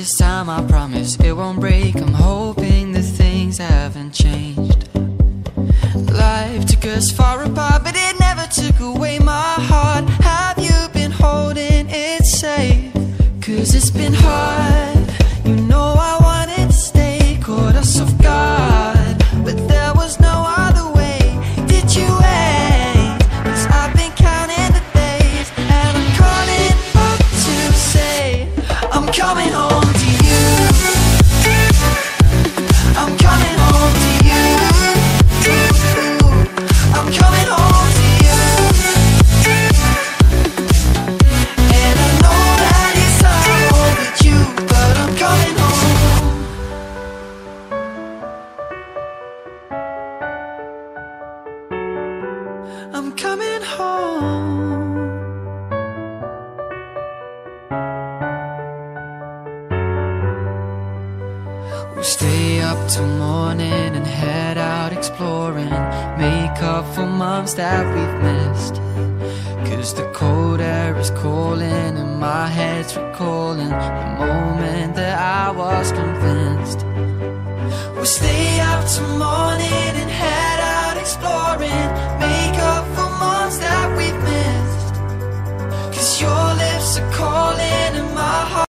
this time I promise it won't break. I'm hoping that things haven't changed. Life took us far apart, but it never took away my heart. Have you been holding it safe? 'Cause it's been hard. You know I wanted to stay, caught us off guard, but there was no other way. Did you wait? 'Cause I've been counting the days, and I'm calling up to say I'm coming home to you. I'm coming home to you. I'm coming home to you. And I know that it's all overdue, but I'm coming home. I'm coming home. We stay up till morning and head out exploring, make up for months that we've missed. 'Cause the cold air is calling and my head's recalling the moment that I was convinced. We stay up till morning